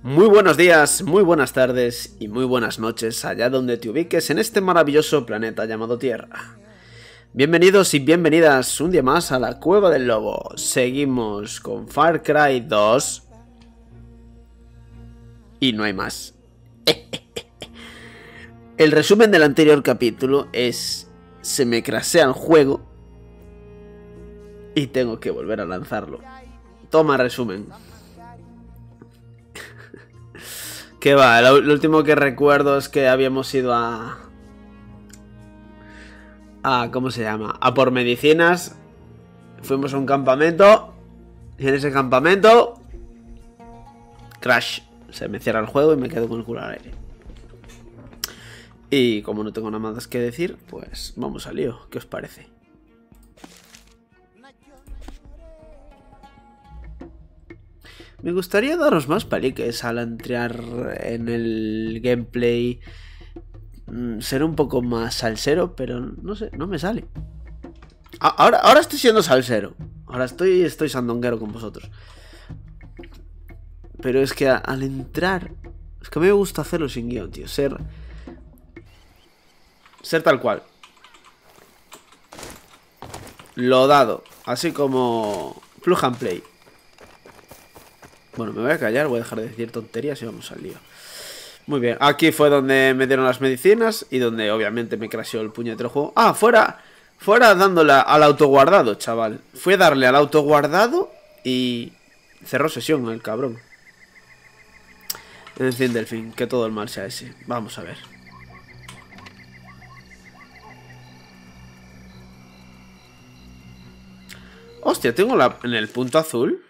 Muy buenos días, muy buenas tardes y muy buenas noches allá donde te ubiques en este maravilloso planeta llamado Tierra. Bienvenidos y bienvenidas un día más a la Cueva del Lobo. Seguimos con Far Cry 2 y no hay más. El resumen del anterior capítulo es: se me crasea el juego y tengo que volver a lanzarlo. Toma resumen. ¿Qué va? Lo último que recuerdo es que habíamos ido a ¿cómo se llama? A por medicinas. Fuimos a un campamento. Y en ese campamento crash. Se me cierra el juego y me quedo con el culo al aire. Y como no tengo nada más que decir, pues vamos al lío. ¿Qué os parece? Me gustaría daros más paliques al entrar en el gameplay. Ser un poco más salsero, pero no sé, no me sale. Ahora estoy siendo salsero. Ahora estoy sandonguero con vosotros. Pero es que al entrar... Es que a mí me gusta hacerlo sin guión, tío. Ser tal cual. Lo dado. Así como plug and play. Bueno, me voy a callar, voy a dejar de decir tonterías y vamos al lío. Muy bien, aquí fue donde me dieron las medicinas y donde obviamente me crasheó el puñetero juego. Ah, fuera dándole al autoguardado, chaval. Fui a darle al autoguardado y cerró sesión el cabrón. En fin, Delfín, que todo el mal sea ese. Vamos a ver. Hostia, tengo en el punto azul.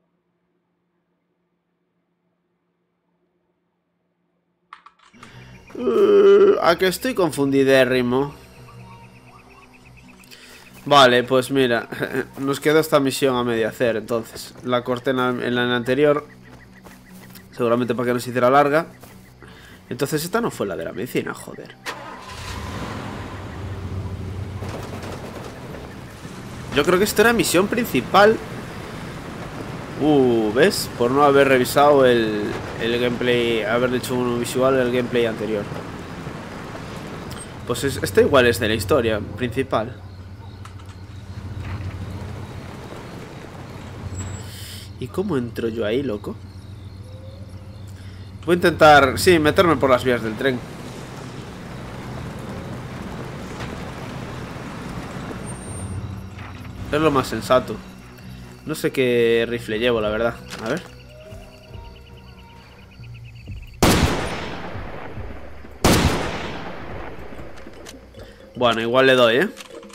A que estoy confundidérrimo. Vale, pues mira, nos queda esta misión a medio hacer. Entonces, la corté en la anterior, seguramente para que no se hiciera larga. Entonces esta no fue la de la medicina, joder. Yo creo que esto era misión principal. ¿Ves? Por no haber revisado el gameplay, haber hecho un visual del gameplay anterior. Pues esto igual es de la historia principal. ¿Y cómo entro yo ahí, loco? Voy a intentar, sí, meterme por las vías del tren. Es lo más sensato. No sé qué rifle llevo, la verdad. A ver. Bueno, igual le doy, ¿eh?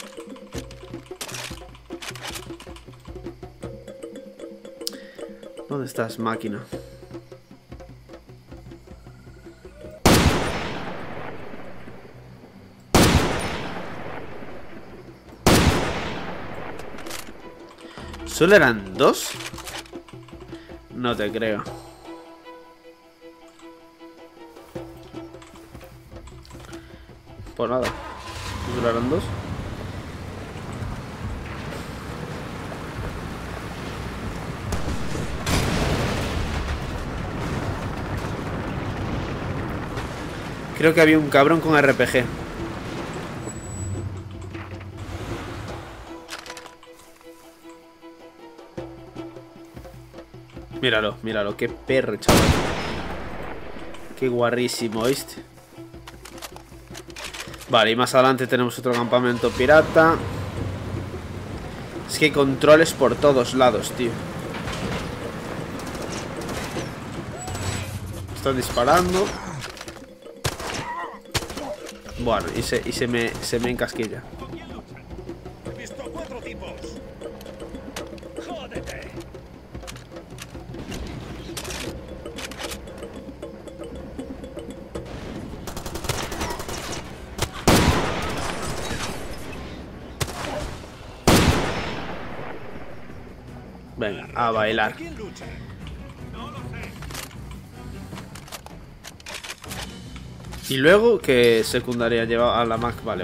¿Dónde estás, máquina? ¿Solo eran dos? No te creo. Pues nada. ¿Solo eran dos? Creo que había un cabrón con RPG. Míralo, míralo, qué perro, chaval. Qué guarrísimo, ¿viste? Vale, y más adelante tenemos otro campamento pirata. Es que hay controles por todos lados, tío. Están disparando. Bueno, y se me encasquilla. Venga, a bailar. Y luego, ¿qué secundaria lleva a la Mac? Vale.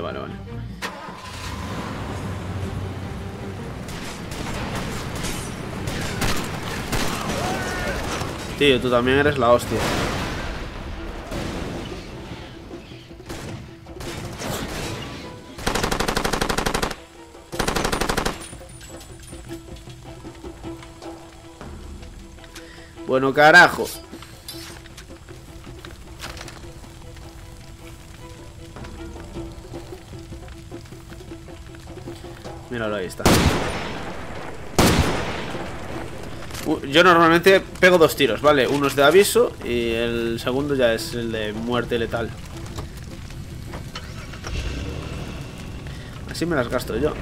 Tío, tú también eres la hostia. Bueno, carajo. Míralo, ahí está. Yo normalmente pego 2 tiros, ¿vale? Uno es de aviso y el segundo ya es el de muerte letal. Así me las gasto yo.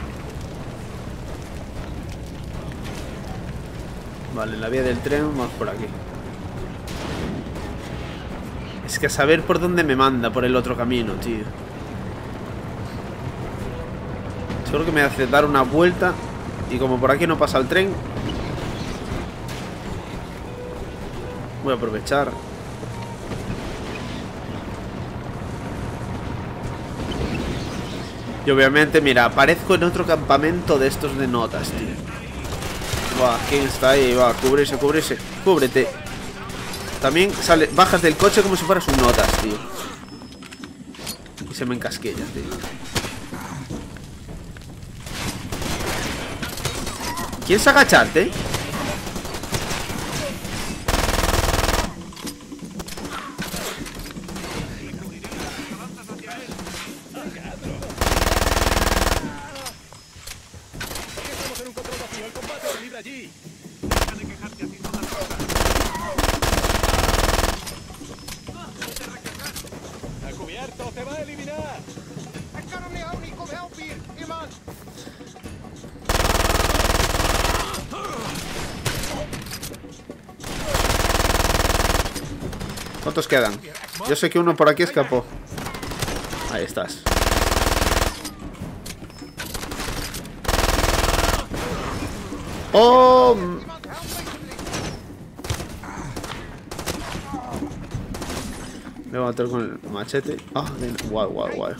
Vale, en la vía del tren vamos por aquí. Es que a saber por dónde me manda por el otro camino, tío. Seguro que me hace dar una vuelta. Y como por aquí no pasa el tren, voy a aprovechar. Y obviamente, mira, aparezco en otro campamento de estos de notas, tío. Buah, ¿quién está ahí? Va, cúbrese, cúbrese. Cúbrete. También bajas del coche como si fueras un notas, tío. Y se me encasquilla, tío. ¿Quieres agacharte? ¿Cuántos quedan? Yo sé que uno por aquí escapó. Ahí estás. ¡Oh! Me voy a matar con el machete. Ah, guay, guay, guay.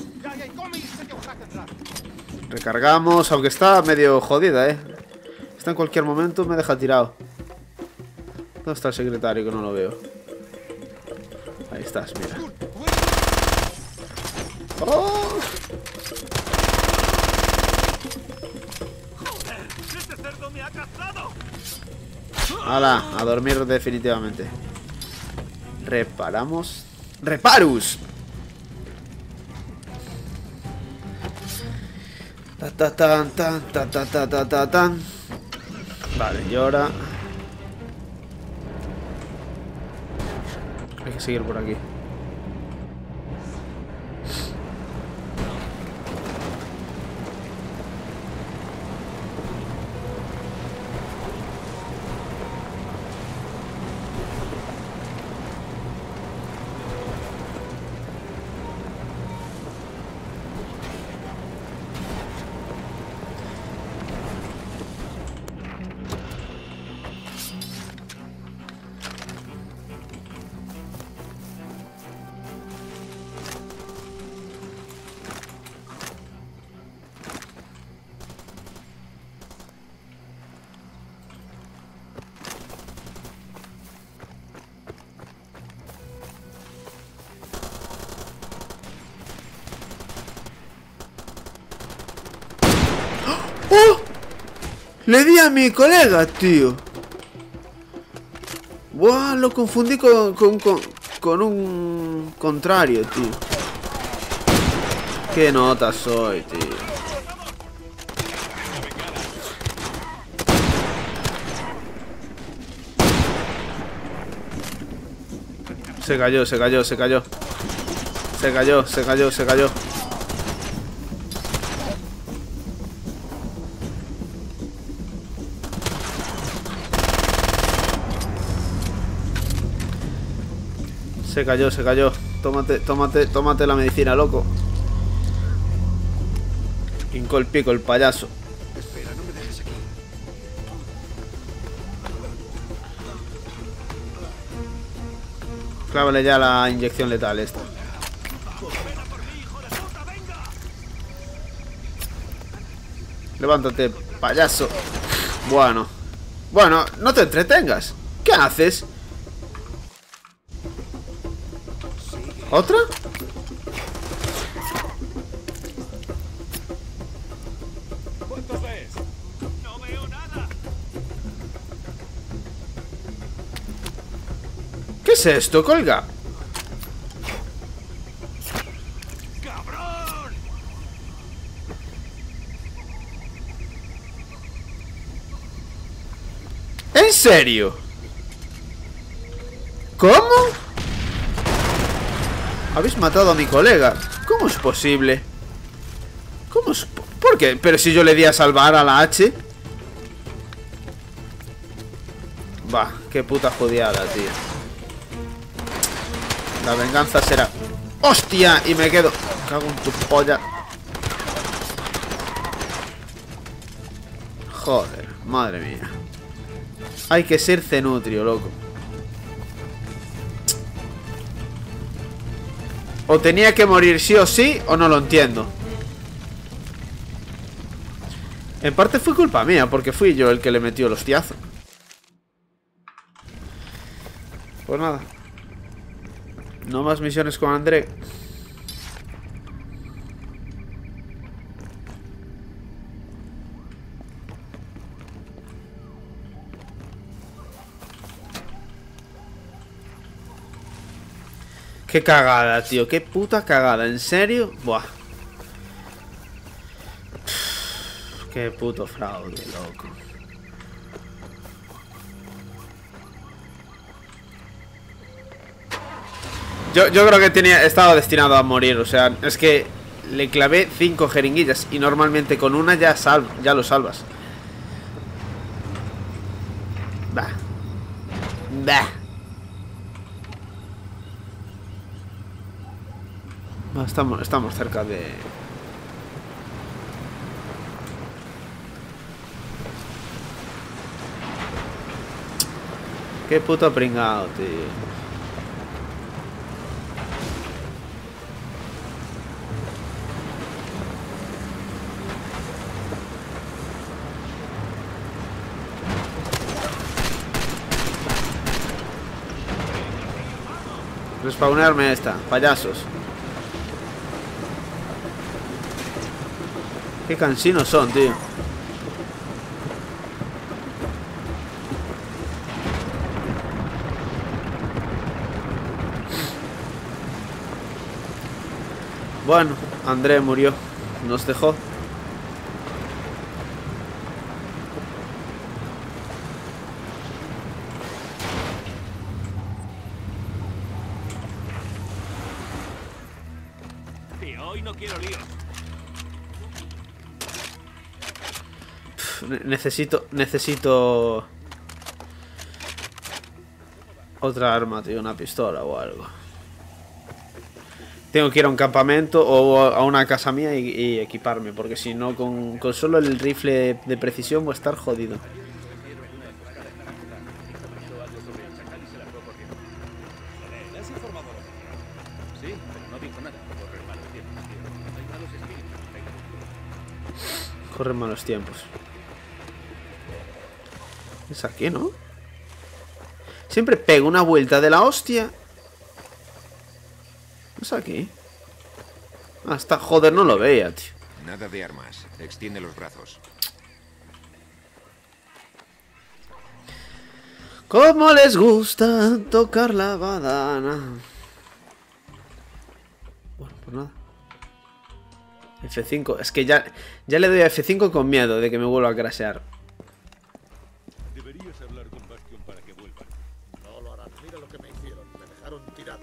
Recargamos, aunque está medio jodida, Está en cualquier momento, me deja tirado. ¿Dónde está el secretario? Que no lo veo. Ahí estás, mira. ¡Oh! ¡Hala! A dormir definitivamente. Reparamos. ¡Reparus! Ta ta tan tan ta ta ta ta ta tan. Vale, y ahora hay que seguir por aquí. ¡Oh! Le di a mi colega, tío. Buah, lo confundí con un contrario, tío. Qué nota soy, tío. Se cayó, se cayó, se cayó. Se cayó, se cayó, se cayó. Se cayó, se cayó. Tómate, tómate, tómate la medicina, loco. Hincó el pico el payaso. Espera, no me dejes aquí. Clávale ya la inyección letal esta. Levántate, payaso. Bueno. Bueno, no te entretengas. ¿Qué haces? ¿Otra? ¿Cuántos ves? No veo nada. ¿Qué es esto, colga? ¡Cabrón! ¿En serio? ¿Cómo? Habéis matado a mi colega. ¿Cómo es posible? ¿Cómo es? ¿Por qué? Pero si yo le di a salvar a la H. Bah, qué puta jodiada, tío. La venganza será... ¡Hostia! Y me quedo... Cago en tu polla. Joder, madre mía. Hay que ser cenutrio, loco. O tenía que morir sí o sí, o no lo entiendo. En parte fue culpa mía, porque fui yo el que le metió el hostiazo. Pues nada. No más misiones con André. Qué cagada, tío. Qué puta cagada. ¿En serio? Buah. Qué puto fraude, loco. Yo creo que estaba destinado a morir. O sea, es que le clavé 5 jeringuillas y normalmente con una ya lo salvas. Bah. Bah. Estamos cerca de... Qué puto pringado, tío. Respawnearme esta, payasos. Qué cansinos son, tío. Bueno, André murió. Nos dejó. Tío, hoy no quiero líos. Necesito otra arma, tío, una pistola o algo. Tengo que ir a un campamento o a una casa mía y equiparme, porque si no, con solo el rifle de precisión voy a estar jodido. ¿Le has informado? Sí, pero no dijo nada. Corre malos tiempos, tío. Hay malos espíritus. Corren malos tiempos. Es aquí, ¿no? Siempre pego una vuelta de la hostia. Es aquí. Hasta joder, no lo veía, tío. Nada de armas. Extiende los brazos. ¿Cómo les gusta tocar la badana? Bueno, pues nada. F5. Es que ya le doy a F5 con miedo de que me vuelva a crashear. Deberías hablar con Bastion para que vuelvan. No lo harán. Mira lo que me hicieron. Me dejaron tirado.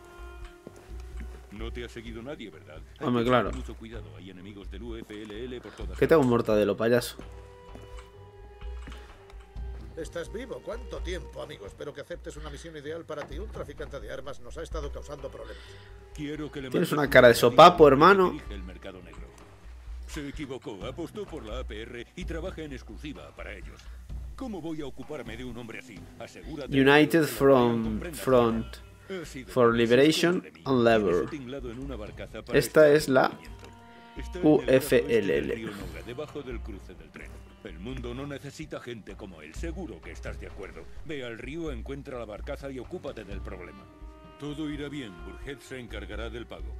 No te ha seguido nadie, ¿verdad? Hombre, Hay que claro. tener mucho cuidado. Hay enemigos del UFLL por todas Que tengo un partes. mortadelo, payaso. ¿Estás vivo? ¿Cuánto tiempo, amigo? Espero que aceptes una misión ideal para ti. Un traficante de armas nos ha estado causando problemas. Quiero que le Tienes mandes una cara de sopapo, hermano. dirige el mercado negro. Se equivocó, apostó por la APR y trabaja en exclusiva para ellos. ¿Cómo voy a ocuparme de un hombre así? Asegúrate de United que lo Front comprendas. for Liberation and Labor. Esta es la UFLL. Debajo del cruce del tren. El mundo no necesita gente como él, seguro que estás de acuerdo. Ve al río, encuentra la barcaza y ocúpate del problema. Todo irá bien. Burhead se encargará del pago.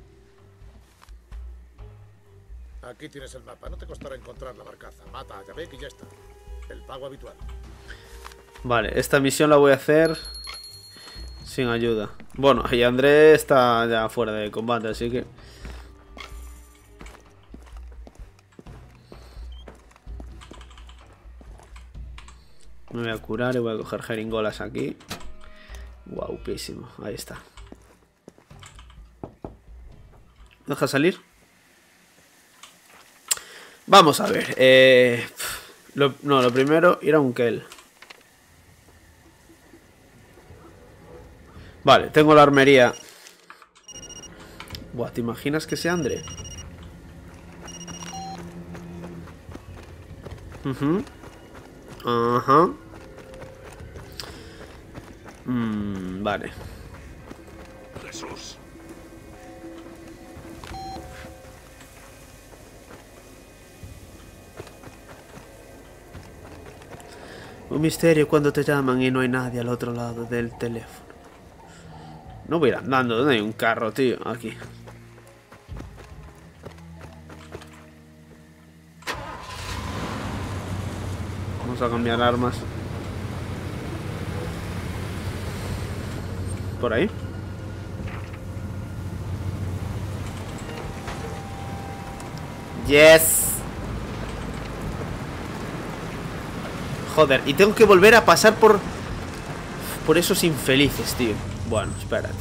Aquí tienes el mapa. No te costará encontrar la barcaza. Mata a Yavek y ya está. El pago habitual. Vale, esta misión la voy a hacer sin ayuda. Bueno, y André está ya fuera de combate, así que... Me voy a curar y voy a coger jeringolas aquí. Guapísimo, ahí está. ¿Deja salir? Vamos a ver. Lo primero, ir a un Kell. Vale, tengo la armería. Buah, ¿te imaginas que sea André? Ajá. Vale. Jesús. Un misterio cuando te llaman y no hay nadie al otro lado del teléfono. No voy a ir andando, ¿dónde hay un carro, tío? Aquí. Vamos a cambiar armas. Por ahí. Yes. Joder, y tengo que volver a pasar por esos infelices, tío. Bueno, espérate.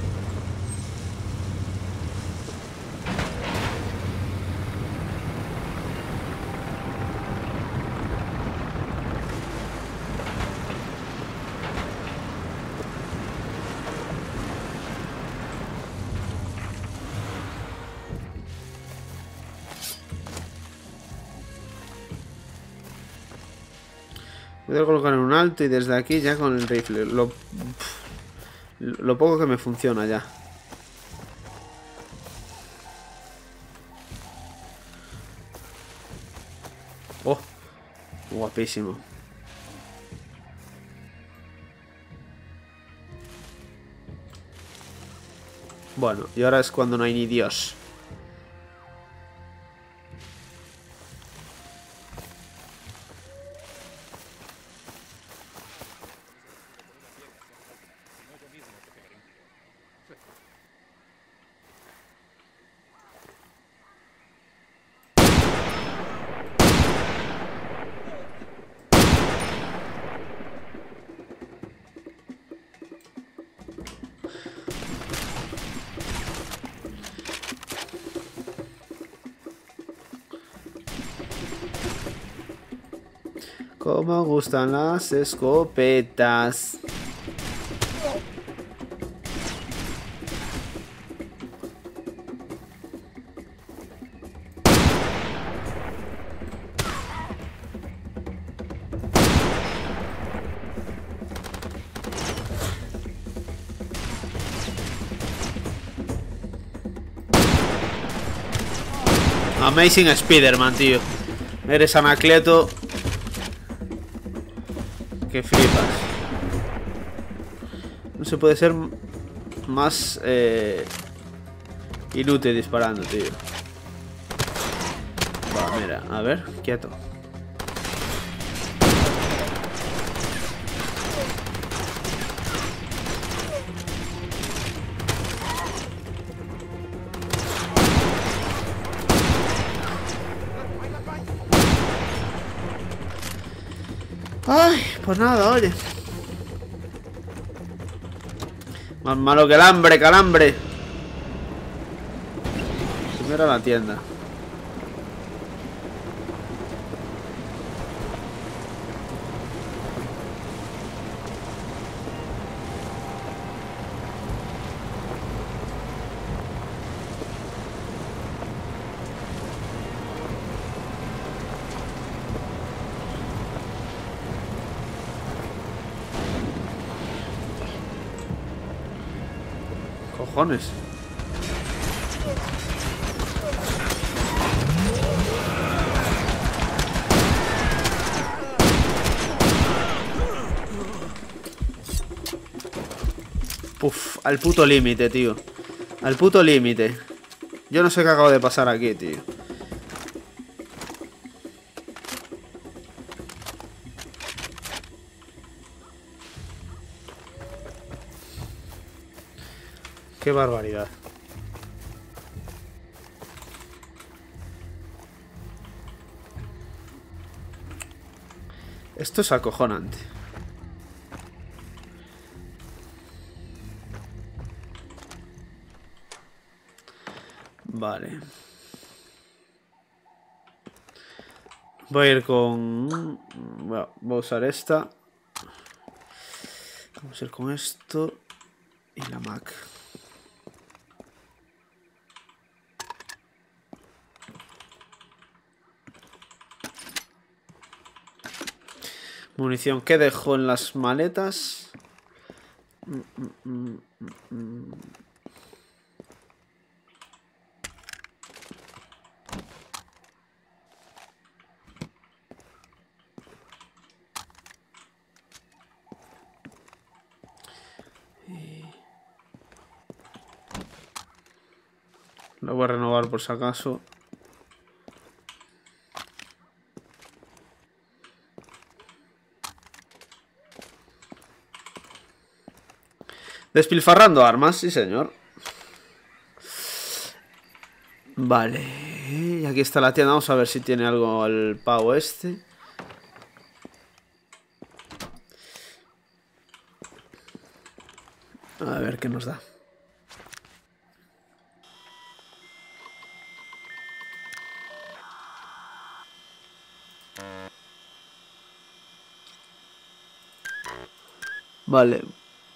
Voy a colocar en un alto y desde aquí ya con el rifle. Lo poco que me funciona ya. Oh, guapísimo. Bueno, y ahora es cuando no hay ni Dios. Cómo gustan las escopetas. Amazing Spider-Man, tío. Eres Anacleto. Que flipas. No se puede ser más inútil disparando, tío. Va, mira, a ver, quieto. Ay, pues nada, oye. Más malo que el hambre, calambre. Primero a la tienda. Cojones. Uf, al puto límite, tío. Al puto límite. Yo no sé qué acabo de pasar aquí, tío. Qué barbaridad. Esto es acojonante. Vale. Voy a ir con... Bueno, voy a usar esta. Vamos a ir con esto. Y la Mac. Munición que dejo en las maletas. Lo voy a renovar por si acaso. Despilfarrando armas, sí señor. Vale. Y aquí está la tienda. Vamos a ver si tiene algo el pavo este. A ver qué nos da. Vale.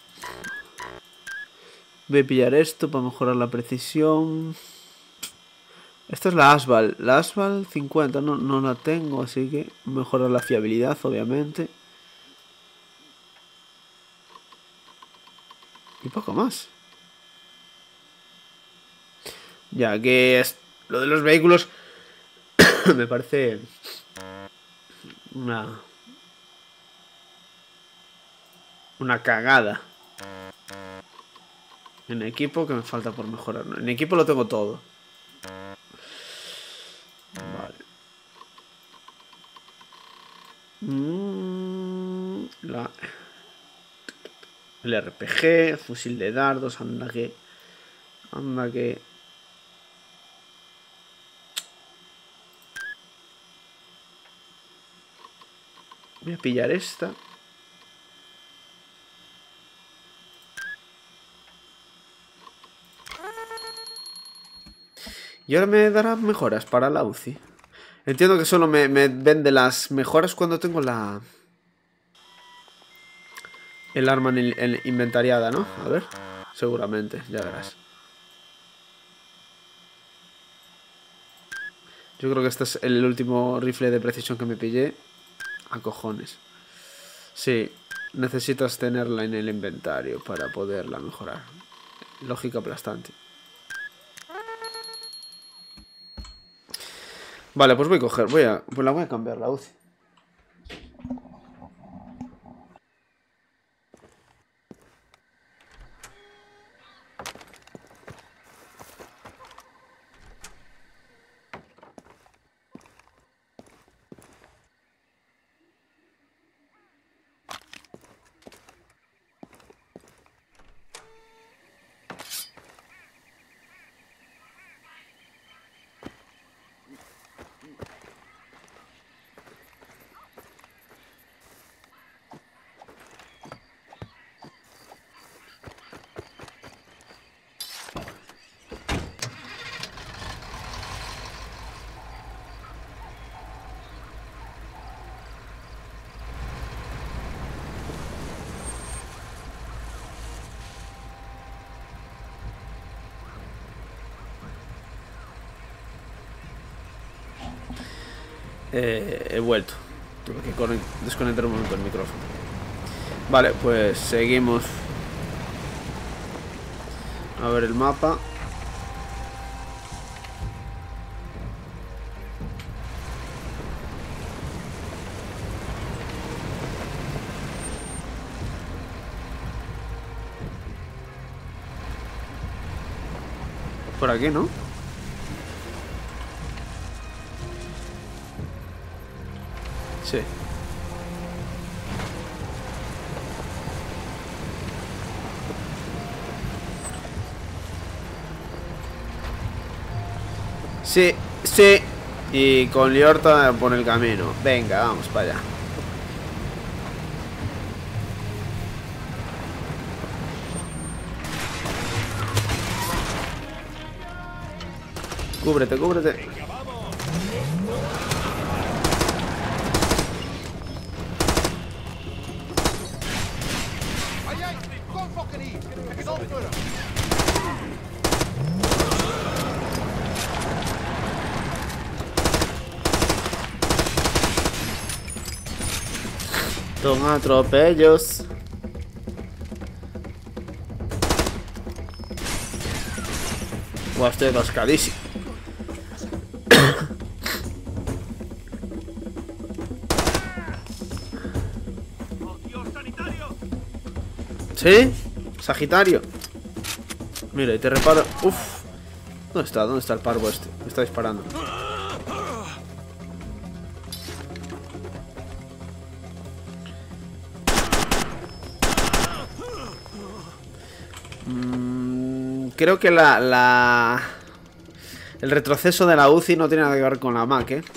Voy a pillar esto para mejorar la precisión. Esta es la Asval. La Asval 50 no la tengo, así que mejorar la fiabilidad, obviamente. Y poco más. Ya que es lo de los vehículos me parece una cagada. En equipo que me falta por mejorar. En equipo lo tengo todo. Vale. El RPG, fusil de dardos, anda que... Voy a pillar esta. Y ahora me dará mejoras para la UCI. Entiendo que solo me vende las mejoras cuando tengo el arma en inventariada, ¿no? A ver, seguramente, ya verás. Yo creo que este es el último rifle de precisión que me pillé. A cojones. Sí, necesitas tenerla en el inventario para poderla mejorar. Lógica aplastante. Vale, pues voy a coger, pues la voy a cambiar la UCI. He vuelto. Tuve que desconectar un momento el micrófono. Vale, pues seguimos. A ver el mapa. Por aquí, ¿no? Sí. Sí, sí. Y con Liorta por el camino. Venga, vamos para allá. Cúbrete, cúbrete. Son atropellos. Buah, estoy atascadísimo. ¿Sí? Sagitario. Mira, y te reparo. Uf. ¿Dónde está? ¿Dónde está el parvo este? Me está disparando. Creo que el retroceso de la UCI no tiene nada que ver con la Mac, ¿eh?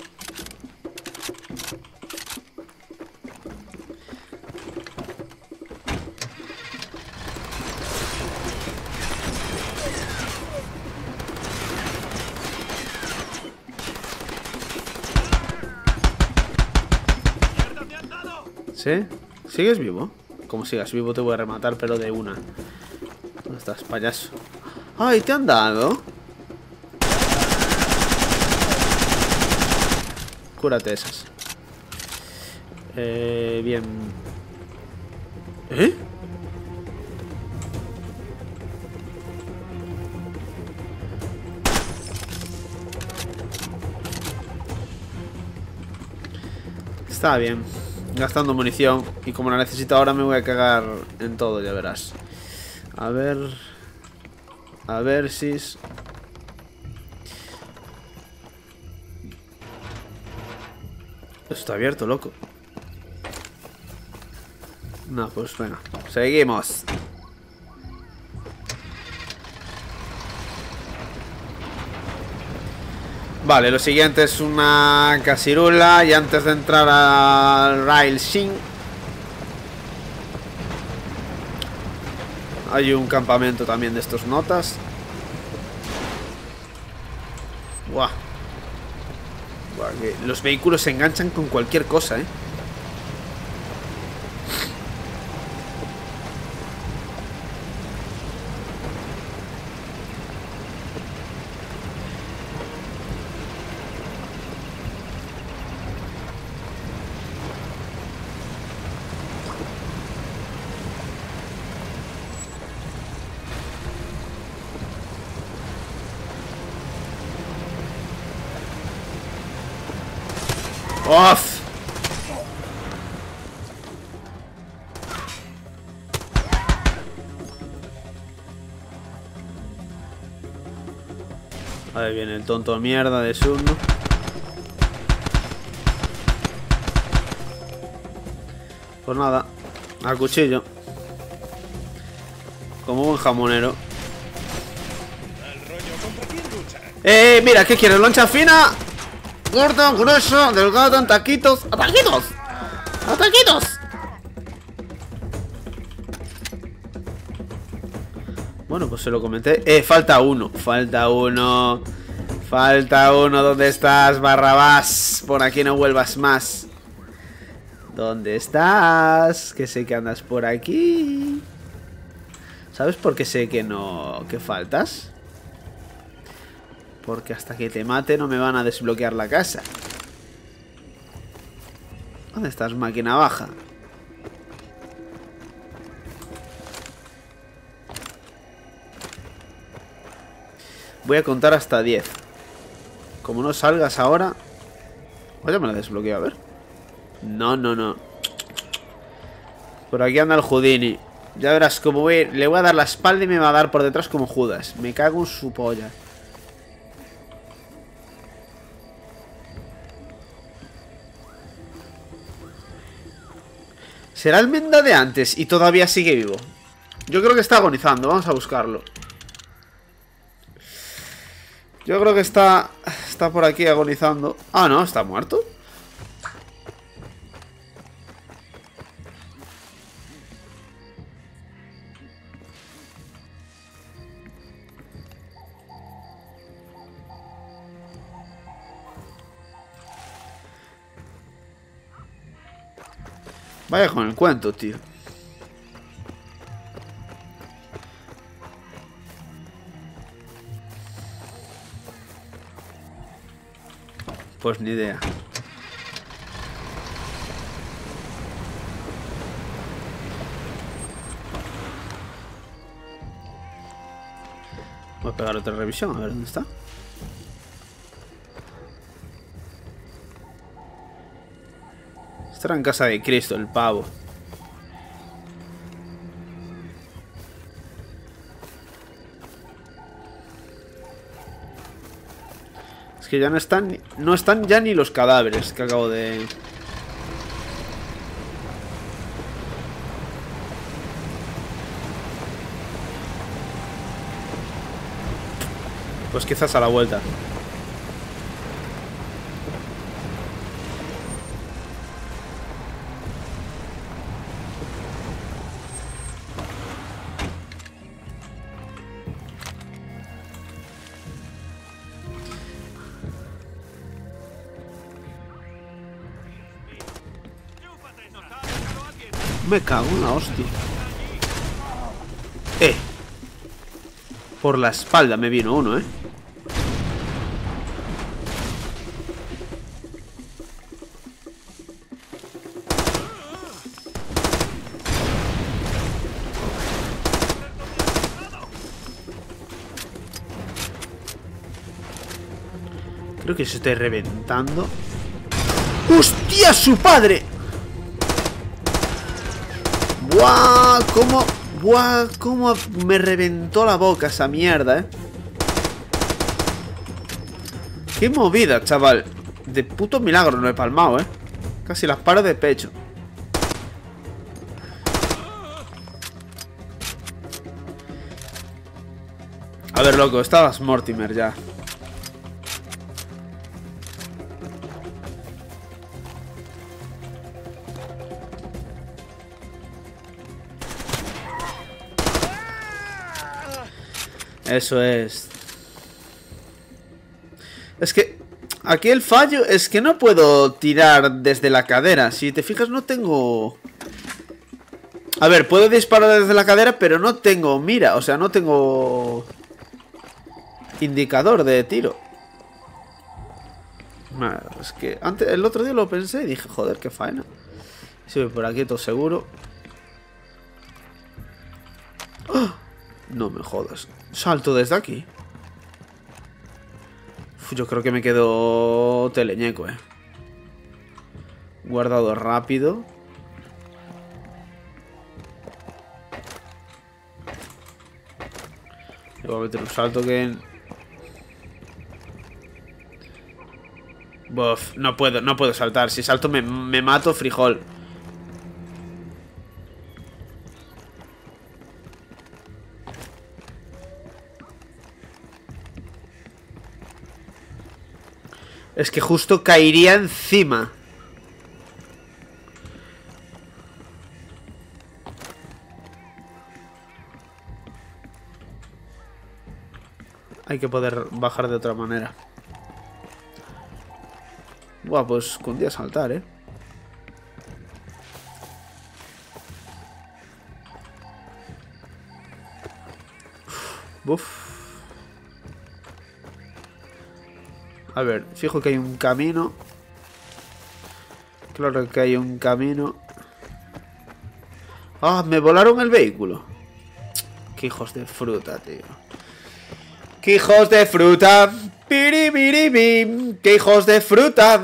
¿Sí? ¿Sigues vivo? Como sigas vivo te voy a rematar, pero de una. ¿Dónde estás, payaso? ¡Ay, te han dado! Cúrate esas. Bien. ¿Eh? Está bien. Gastando munición. Y como la necesito ahora me voy a cagar en todo, ya verás. A ver... A ver si... Está abierto, loco. No, pues venga. Seguimos. Vale, lo siguiente es una casirula. Y antes de entrar al Rail Shin hay un campamento también de estos notas. Buah. Buah, que los vehículos se enganchan con cualquier cosa, ¿eh? ¡Off! Ahí viene el tonto de mierda de Sun. Pues nada, al cuchillo. Como un jamonero. Mira, ¿qué quieres? ¿Loncha fina? Gordo, grueso, delgado, en taquitos. ¡A taquitos! ¡A taquitos! Bueno, pues se lo comenté. Falta uno. Falta uno. Falta uno. ¿Dónde estás, Barrabás? Por aquí no vuelvas más. ¿Dónde estás? Que sé que andas por aquí. ¿Sabes por qué sé que no... que faltas? Porque hasta que te mate no me van a desbloquear la casa. ¿Dónde estás, máquina baja? Voy a contar hasta 10. Como no salgas ahora... Oye, me la desbloqueo, a ver. No, no, no. Por aquí anda el Houdini. Ya verás cómo voy... Le voy a dar la espalda y me va a dar por detrás como Judas. Me cago en su polla. ¿Será el Menda de antes y todavía sigue vivo? Yo creo que está agonizando. Vamos a buscarlo. Yo creo que está por aquí agonizando. Ah, no, está muerto. Vaya con el cuento, tío. Pues ni idea. Voy a pegar otra revisión, a ver dónde está. Estará en casa de Cristo, el pavo. Es que ya no están ya ni los cadáveres que acabo de... Pues quizás a la vuelta. Me cago en la hostia. Por la espalda me vino uno, Creo que se está reventando. ¡Hostia, su padre! ¡Buah! ¿Cómo? ¡Buah! ¿Cómo me reventó la boca esa mierda, ¡Qué movida, chaval! De puto milagro no he palmado, Casi las paro de pecho. A ver, loco, estabas Mortimer ya. Eso es. Es que aquí el fallo es que no puedo tirar desde la cadera. Si te fijas, no tengo... A ver, puedo disparar desde la cadera, pero no tengo mira. O sea, no tengo indicador de tiro. Es que antes, el otro día lo pensé y dije, joder, qué faena. Si voy por aquí todo seguro. ¡Oh! No me jodas. Salto desde aquí. Uf, yo creo que me quedo teleñeco, Guardado rápido. Le voy a meter un salto que... Buf, no puedo saltar. Si salto me mato, frijol. Es que justo caería encima. Hay que poder bajar de otra manera. Buah, pues con día saltar, Uf. A ver, fijo que hay un camino. Claro que hay un camino. ¡Ah! Me volaron el vehículo. ¡Qué hijos de fruta, tío! ¡Qué hijos de fruta! ¡Piribiribim! ¡Qué hijos de fruta!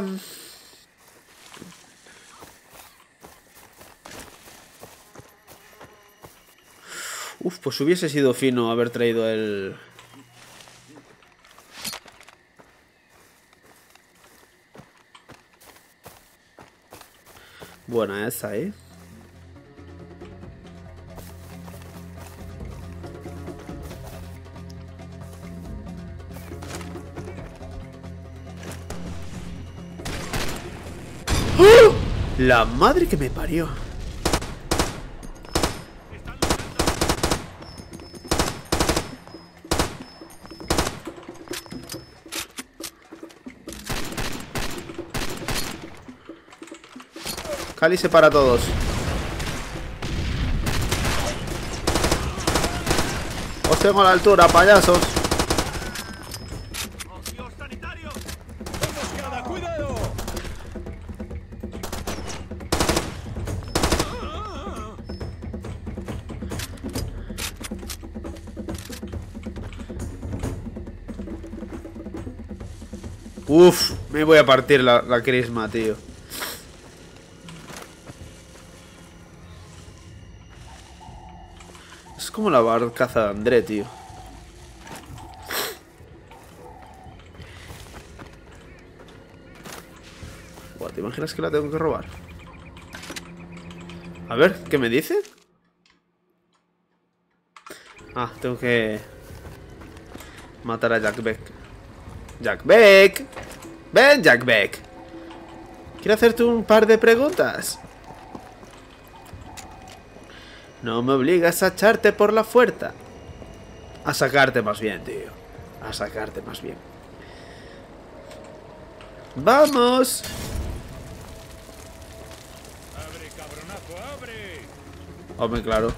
Uf, pues hubiese sido fino haber traído el... Buena esa, ¡Oh! La madre que me parió. Cálice para todos. Os tengo a la altura, payasos. Uf, me voy a partir la crisma, tío. Es como la barcaza de André, tío. Buah, ¿te imaginas que la tengo que robar? A ver, ¿qué me dice? Ah, tengo que matar a Jack Beck. Jack Beck. Ven, Jack Beck. Quiero hacerte un par de preguntas. No me obligas a echarte por la fuerza. A sacarte más bien, tío. A sacarte más bien. ¡Vamos! ¡Abre, cabronazo, abre! Hombre, claro.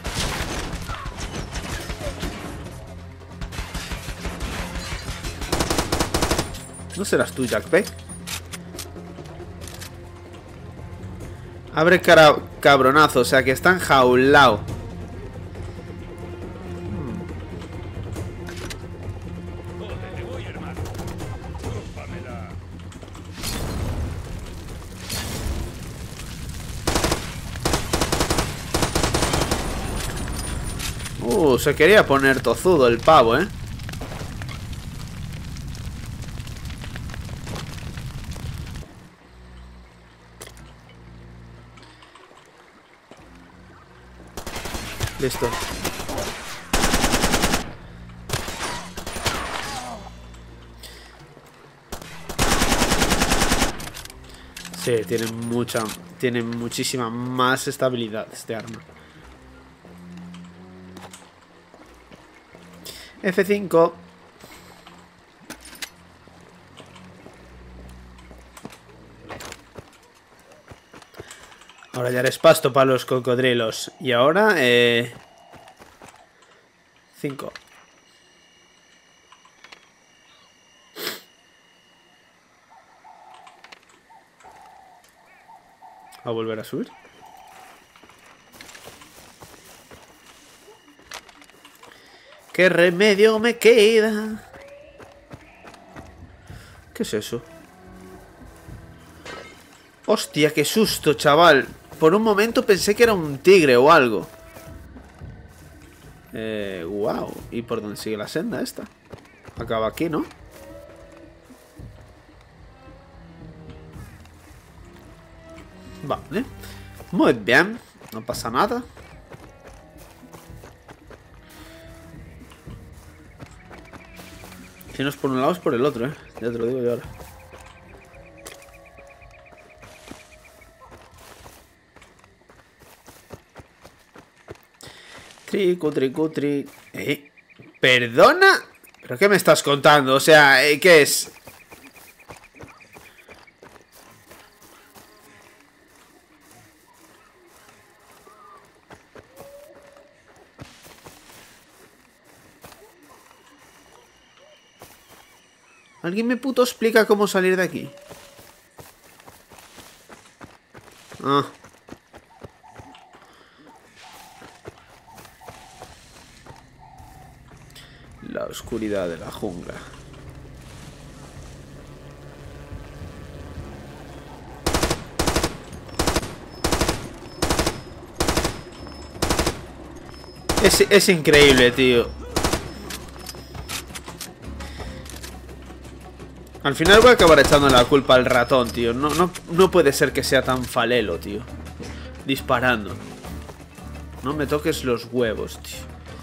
¿No serás tú, Jack Beck? Abre cabronazo, o sea que está enjaulado. Jódete, voy, hermano. Chúpamela. Se quería poner tozudo el pavo, ¿eh? Listo. Sí, tiene muchísima más estabilidad este arma. F5. Ahora ya eres pasto para los cocodrilos. Y ahora, 5. A volver a subir. ¿Qué remedio me queda? ¿Qué es eso? Hostia, qué susto, chaval. Por un momento pensé que era un tigre o algo. Wow. ¿Y por dónde sigue la senda esta? Acaba aquí, ¿no? Vale. Muy bien. No pasa nada. Si no es por un lado es por el otro, ya te lo digo yo ahora. Tricutri. ¿Perdona? ¿Pero qué me estás contando? O sea, ¿qué es? ¿Alguien me puto explica cómo salir de aquí? Ah. La oscuridad de la jungla. Es increíble, tío. Al final voy a acabar echando la culpa al ratón, tío. No puede ser que sea tan falelo, tío. Disparando. No me toques los huevos, tío.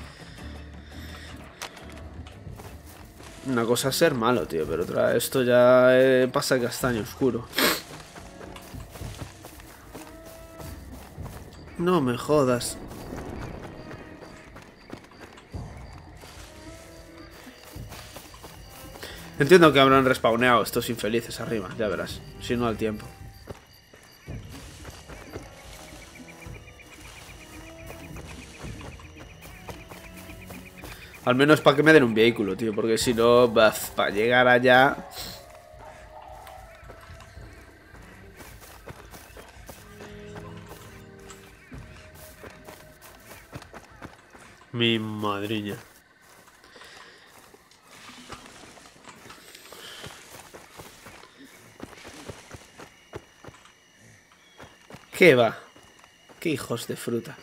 Una cosa es ser malo, tío, pero otra, esto ya pasa castaño oscuro. No me jodas. Entiendo que habrán respawneado estos infelices arriba, ya verás. Si no al tiempo. Al menos para que me den un vehículo, tío. Porque si no, para llegar allá... Mi madriña. ¿Qué va? ¿Qué hijos de fruta?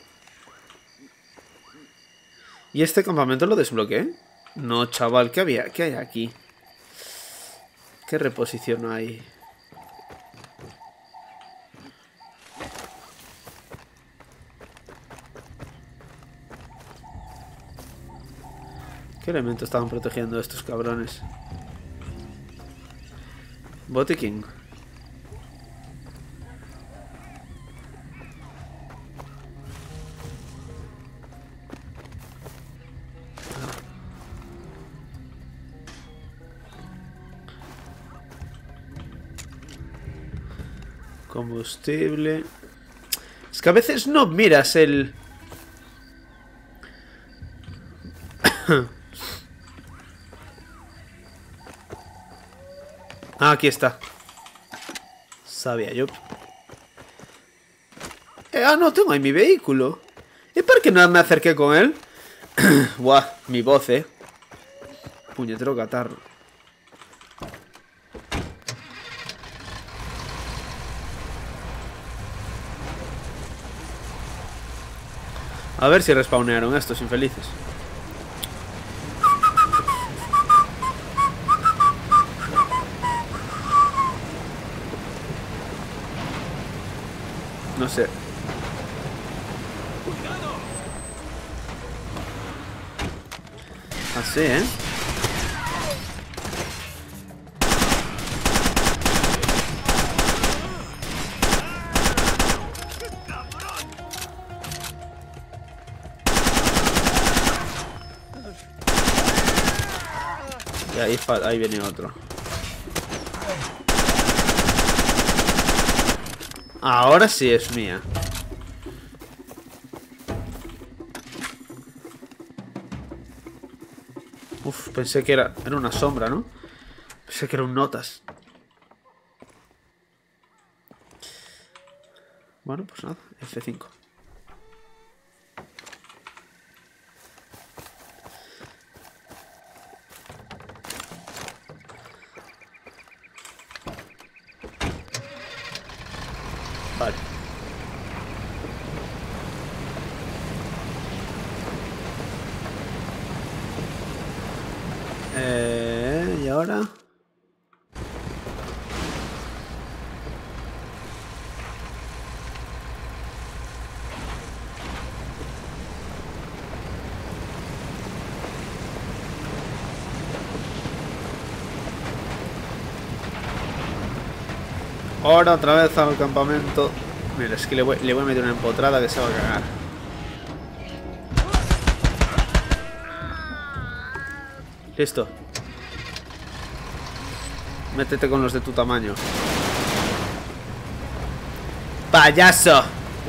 ¿Y este campamento lo desbloqueé? No, chaval, ¿qué había? ¿Qué hay aquí? ¿Qué reposición hay? ¿Qué elemento estaban protegiendo estos cabrones? Botiquín. Combustible. Es que a veces no miras el... Ah, aquí está. Sabía yo. No tengo ahí mi vehículo. ¿Y por qué no me acerqué con él? Buah, mi voz, puñetero catarro. A ver si respawnearon estos infelices. No sé. Así, Y ahí viene otro. Ahora sí es mía. Uf, pensé que era una sombra, ¿no? Pensé que era un notas. Bueno, pues nada, F5. Vale. ¿Y ahora? Ahora otra vez al campamento. Mira, es que le voy a meter una empotrada que se va a cagar. Listo. Métete con los de tu tamaño. ¡Payaso!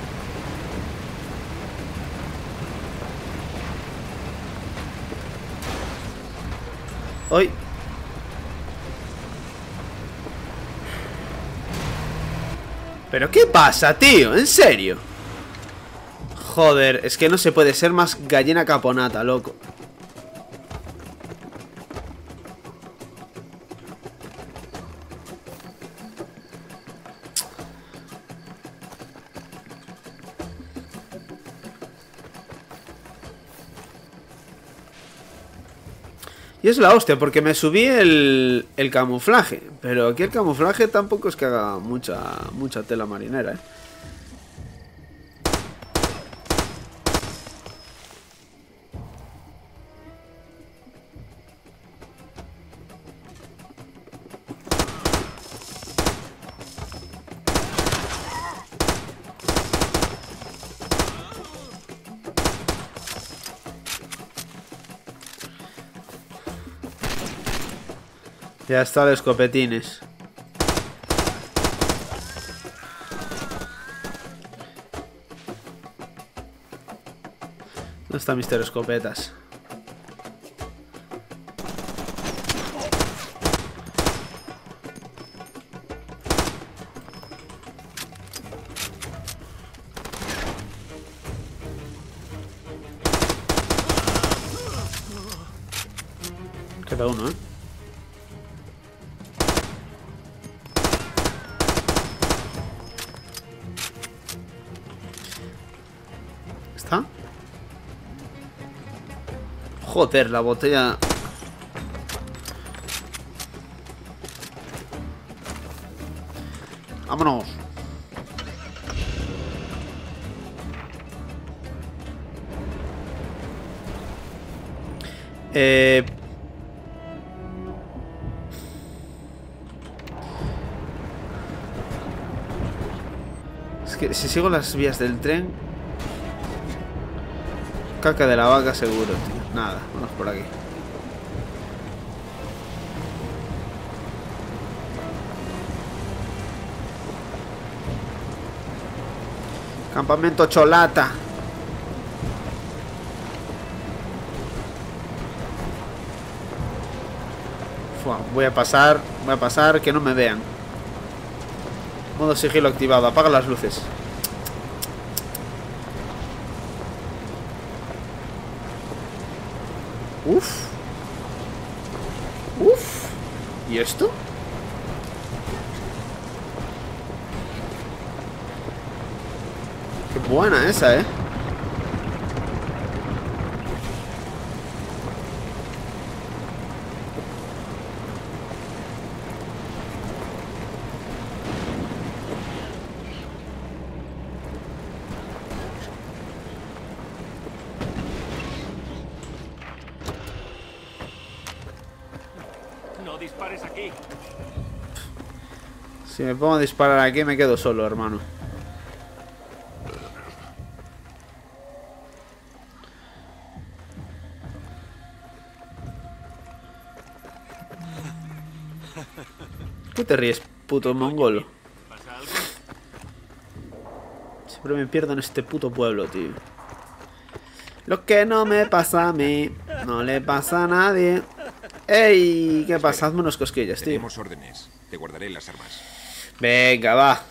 ¡Hoy! ¿Pero qué pasa, tío? ¿En serio? Joder, es que no se puede ser más gallina caponata, loco. Y es la hostia, porque me subí el camuflaje. Pero aquí el camuflaje tampoco es que haga mucha tela marinera, Ya está el escopetines. ¿Dónde está Mr. Escopetas? Queda uno, ¿eh? ¿Está? Joder, la botella... Vámonos. Es que si sigo las vías del tren... Caca de la vaca seguro, tío. Nada, vamos por aquí. Campamento Cholata. Fua, voy a pasar, que no me vean. Modo sigilo activado, apaga las luces. Uf. Uf. ¿Y esto? Qué buena esa, ¿eh? No dispares aquí. Si me pongo a disparar aquí me quedo solo, hermano. ¿Qué te ríes, puto mongolo? ¿Pasa algo? Siempre me pierdo en este puto pueblo, tío. Lo que no me pasa a mí, no le pasa a nadie. ¡Ey! ¿Qué pasa? Hazme unos cosquillas, tío. Tenemos órdenes. Te guardaré las armas. Venga, va.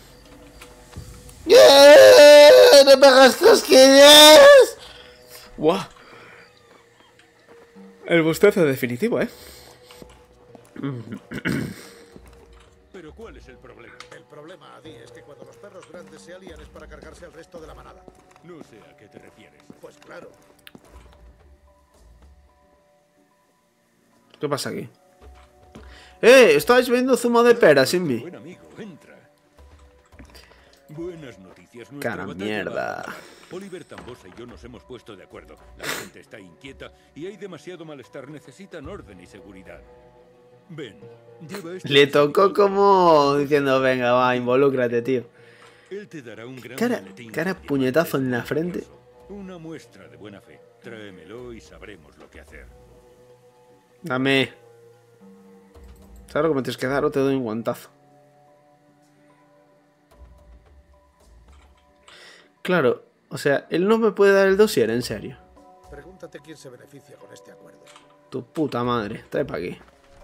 ¡No me hagas cosquillas! ¡Guau! El bostezo definitivo, ¿eh? Pero ¿cuál es el problema? El problema, Adi, es que cuando los perros grandes se alían es para cargarse al resto de la manada. No sé a qué te refieres. Pues claro. ¿Qué pasa aquí? Estáis bebiendo zumo de pera sin mí. Buen amigo, entra. Buenas noticias. Nuestra Cara batalla mierda. va a acabar. Oliver Tambosa y yo nos hemos puesto de acuerdo. La gente está inquieta y hay demasiado malestar. Necesitan orden y seguridad. Ven, lleva este Le tocó dispositivo. como diciendo, venga, va, involúcrate, tío. Él te dará un gran Cara maletín puñetazo con en la diamantes frente. valiosos. Una muestra de buena fe. Tráemelo y sabremos lo que hacer. Dame. ¿Sabes lo que me tienes que dar o te doy un guantazo? Claro, o sea, él no me puede dar el dossier, en serio. Pregúntate quién se beneficia con este acuerdo. Tu puta madre, trae para aquí.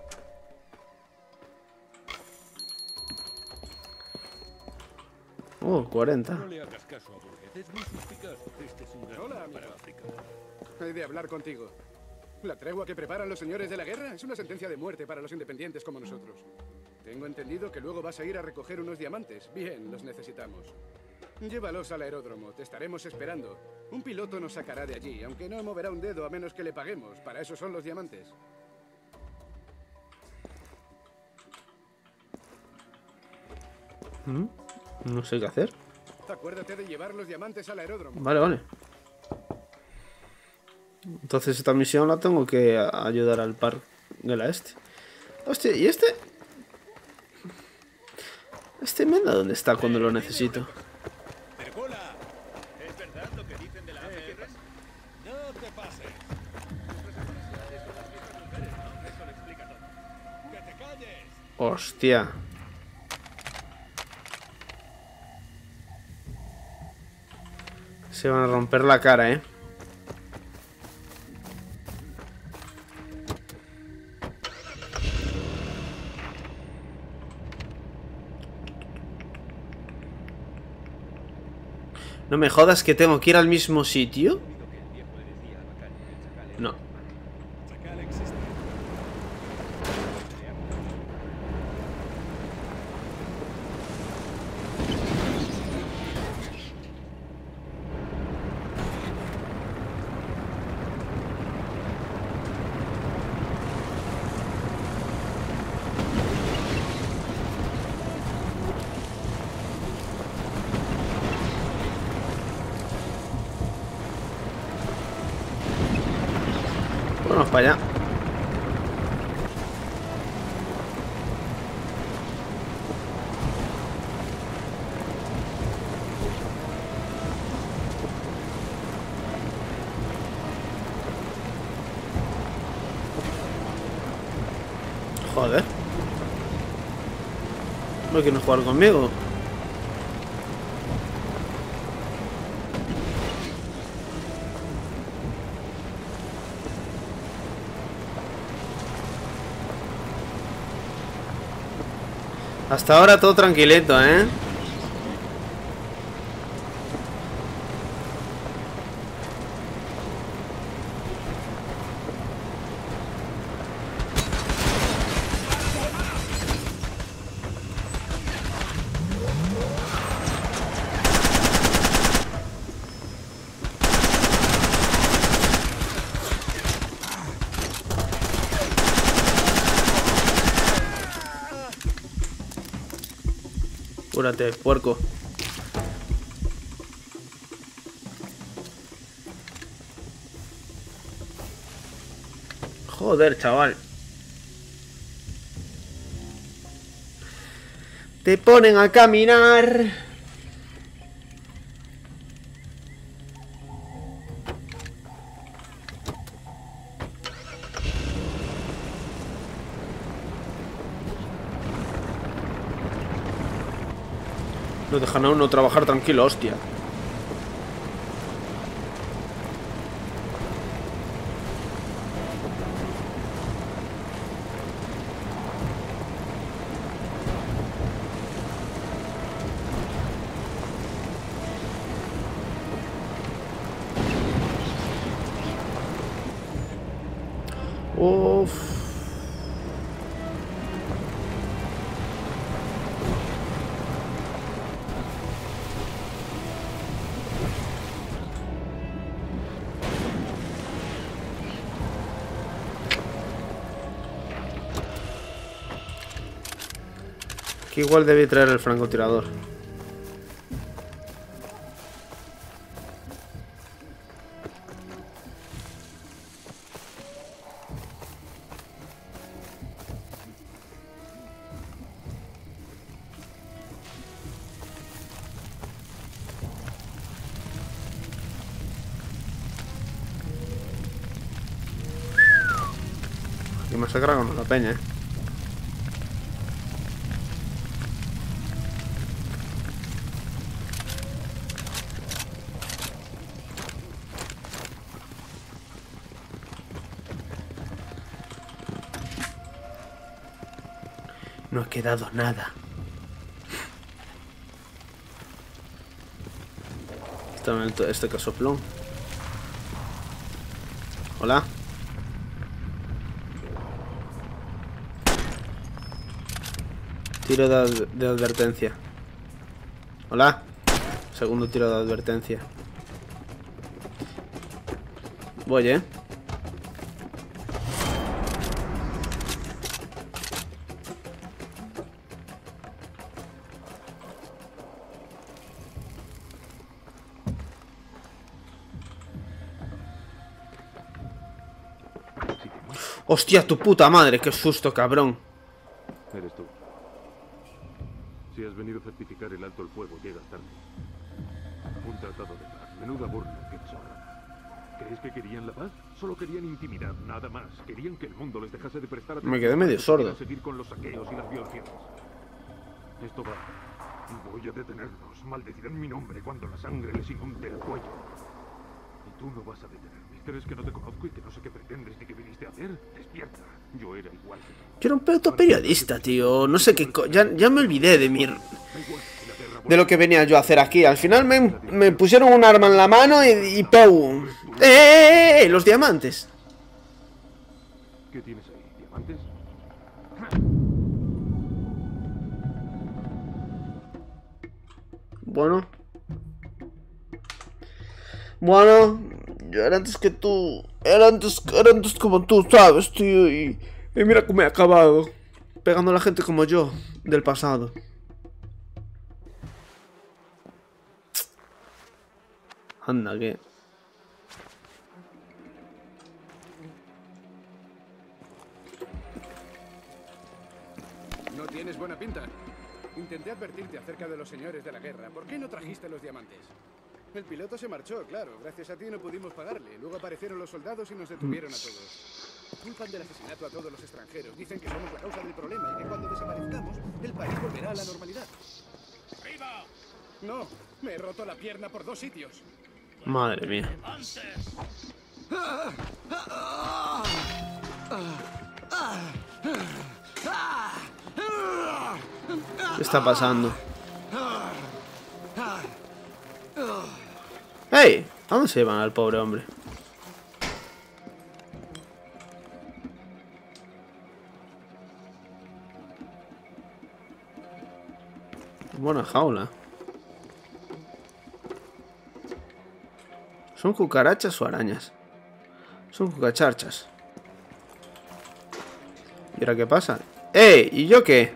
Oh, 40. No le hagas caso a Burgess. Es muy suspicaz. Este es un gran día para África. He de hablar contigo. ¿La tregua que preparan los señores de la guerra es una sentencia de muerte para los independientes como nosotros? Tengo entendido que luego vas a ir a recoger unos diamantes. Bien, los necesitamos. Llévalos al aeródromo, te estaremos esperando. Un piloto nos sacará de allí, aunque no moverá un dedo a menos que le paguemos. Para eso son los diamantes. No sé qué hacer. Acuérdate de llevar los diamantes al aeródromo. Vale, vale. Entonces esta misión la tengo que ayudar al par de la este. Hostia, ¿y este? ¿Este menda dónde está cuando lo necesito? ¡Pergola! ¿Es verdad lo que dicen de la APR? No te pases. Eso lo explica todo. ¡Que te calles! Hostia. Se van a romper la cara, ¿eh? No me jodas que tengo que ir al mismo sitio. No. Vamos para allá. Joder. ¿No quieres jugar conmigo? Hasta ahora todo tranquilito, ¿eh? Cúrate, puerco. Joder, chaval. Te ponen a caminar. No dejan a uno trabajar tranquilo, hostia. Uff. Que igual debí traer el francotirador. Aquí masacra con la peña, ¿eh? No ha quedado nada. Está en este casoplón. Hola. Tiro de advertencia. Hola. Segundo tiro de advertencia. Voy, ¿eh? ¡Hostia, tu puta madre! ¡Qué susto, cabrón! Eres tú. Si has venido a certificar el alto el fuego, llegas tarde. Un tratado de paz. Menuda burla, qué zorra. ¿Crees que querían la paz? Solo querían intimidad, nada más. Querían que el mundo les dejase de prestar atención. Me quedé medio sordo. Querían seguir con los saqueos y las violaciones. Esto va. Voy a detenerlos. Maldecirán mi nombre cuando la sangre les inunde el cuello. Y tú no vas a detenerme. ¿Crees que no te conozco y que no sé qué pretendes ni qué viniste a hacer? Despierta. Yo era igual que tú. Yo era un puto periodista, tío. No sé qué... Ya me olvidé de mi... De lo que venía yo a hacer aquí. Al final me pusieron un arma en la mano y ¡pum! ¡Los diamantes! ¿Qué tienes ahí? ¿Diamantes? Bueno. Bueno, yo era antes que tú. Era antes como tú, ¿sabes, tío? Y mira cómo he acabado. Pegando a la gente como yo, del pasado. Anda, que... No tienes buena pinta. Intenté advertirte acerca de los señores de la guerra. ¿Por qué no trajiste los diamantes? El piloto se marchó, claro. Gracias a ti no pudimos pagarle. Luego aparecieron los soldados y nos detuvieron a todos. Culpan del asesinato a todos los extranjeros. Dicen que somos la causa del problema y que cuando desaparezcamos, el país volverá a la normalidad. ¡Arriba! No, me he roto la pierna por 2 sitios. Madre mía. ¿Qué está pasando? ¡Ey! ¿A dónde se llevan al pobre hombre? Buena jaula. ¿Son cucarachas o arañas? Son cucacharchas. ¿Y ahora qué pasa? ¡Ey! ¿Y yo qué?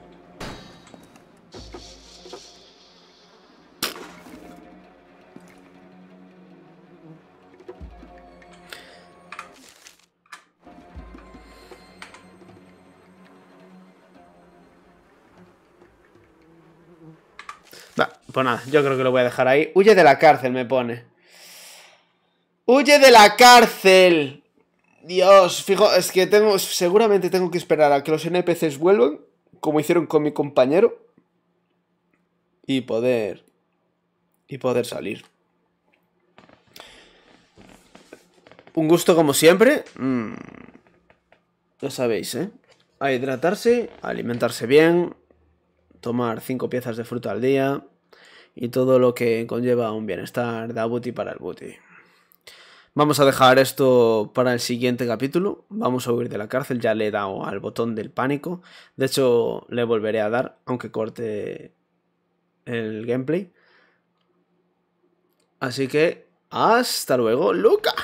Va, pues nada, yo creo que lo voy a dejar ahí. Huye de la cárcel, me pone. ¡Huye de la cárcel! Dios, fijo, es que seguramente tengo que esperar a que los NPCs vuelvan, como hicieron con mi compañero, y poder salir. Un gusto como siempre. Ya sabéis, ¿eh? A hidratarse, a alimentarse bien, tomar 5 piezas de fruta al día y todo lo que conlleva un bienestar de Abuti para el Buti. Vamos a dejar esto para el siguiente capítulo. Vamos a huir de la cárcel. Ya le he dado al botón del pánico. De hecho, le volveré a dar, aunque corte el gameplay. Así que, hasta luego, Luca.